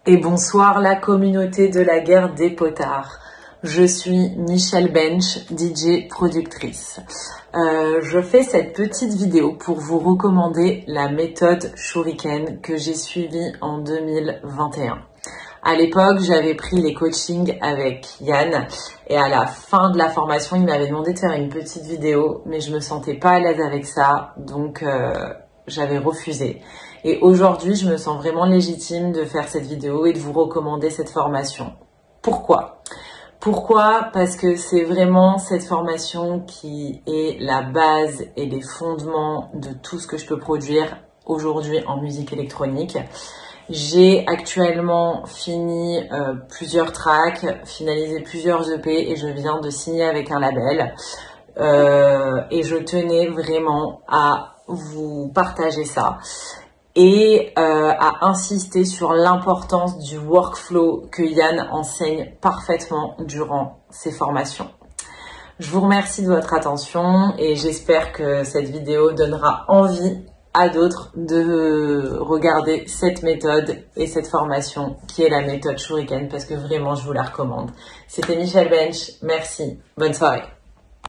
Et bonsoir la communauté de la guerre des potards. Je suis Michelle Bench, DJ productrice. Je fais cette petite vidéo pour vous recommander la méthode Shuriken que j'ai suivie en 2021. À l'époque, j'avais pris les coachings avec Yann et à la fin de la formation, il m'avait demandé de faire une petite vidéo, mais je me sentais pas à l'aise avec ça, donc j'avais refusé. Et aujourd'hui, je me sens vraiment légitime de faire cette vidéo et de vous recommander cette formation. Pourquoi ? Parce que c'est vraiment cette formation qui est la base et les fondements de tout ce que je peux produire aujourd'hui en musique électronique. J'ai actuellement fini plusieurs tracks, finalisé plusieurs EP et je viens de signer avec un label. Et je tenais vraiment à vous partager ça et à insister sur l'importance du workflow que Yann enseigne parfaitement durant ses formations. Je vous remercie de votre attention et j'espère que cette vidéo donnera envie à d'autres de regarder cette méthode et cette formation qui est la méthode Shuriken parce que vraiment je vous la recommande. C'était Michelle Bench, merci, bonne soirée.